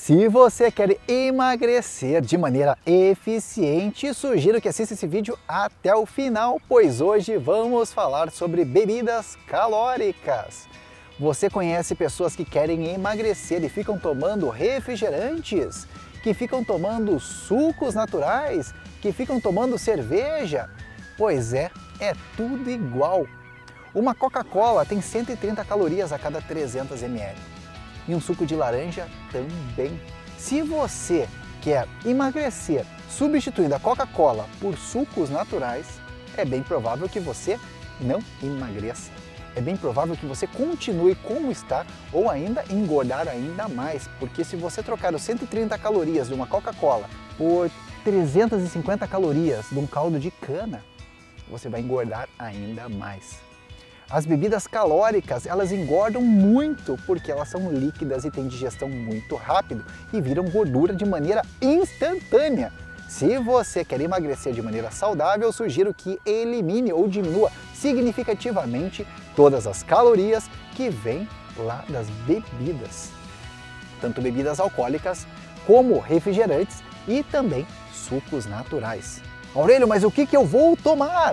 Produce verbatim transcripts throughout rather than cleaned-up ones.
Se você quer emagrecer de maneira eficiente, sugiro que assista esse vídeo até o final, pois hoje vamos falar sobre bebidas calóricas. Você conhece pessoas que querem emagrecer e ficam tomando refrigerantes, que ficam tomando sucos naturais, que ficam tomando cerveja? Pois é, é tudo igual. Uma Coca-Cola tem cento e trinta calorias a cada trezentos mililitros. E um suco de laranja também. Se você quer emagrecer substituindo a Coca-Cola por sucos naturais, é bem provável que você não emagreça. É bem provável que você continue como está ou ainda engordar ainda mais, porque se você trocar os cento e trinta calorias de uma Coca-Cola por trezentas e cinquenta calorias de um caldo de cana, você vai engordar ainda mais. As bebidas calóricas, elas engordam muito porque elas são líquidas e têm digestão muito rápido e viram gordura de maneira instantânea. Se você quer emagrecer de maneira saudável, sugiro que elimine ou diminua significativamente todas as calorias que vêm lá das bebidas. Tanto bebidas alcoólicas como refrigerantes e também sucos naturais. Aurélio, mas o que que eu vou tomar?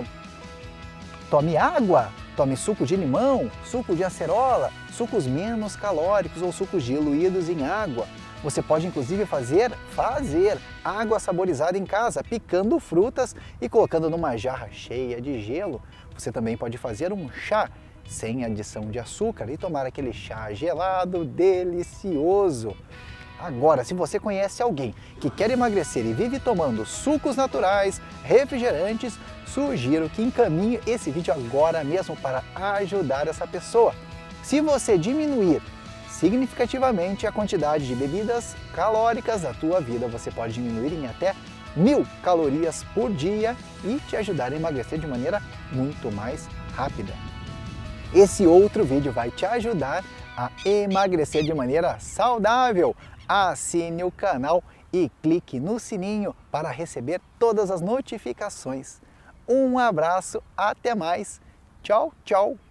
Tome água! Tome suco de limão, suco de acerola, sucos menos calóricos ou sucos diluídos em água. Você pode inclusive fazer, fazer água saborizada em casa, picando frutas e colocando numa jarra cheia de gelo. Você também pode fazer um chá sem adição de açúcar e tomar aquele chá gelado delicioso. Agora, se você conhece alguém que quer emagrecer e vive tomando sucos naturais, refrigerantes, sugiro que encaminhe esse vídeo agora mesmo para ajudar essa pessoa. Se você diminuir significativamente a quantidade de bebidas calóricas da tua vida, você pode diminuir em até mil calorias por dia e te ajudar a emagrecer de maneira muito mais rápida. Esse outro vídeo vai te ajudar a emagrecer de maneira saudável. Assine o canal e clique no sininho para receber todas as notificações. Um abraço, até mais, tchau, tchau!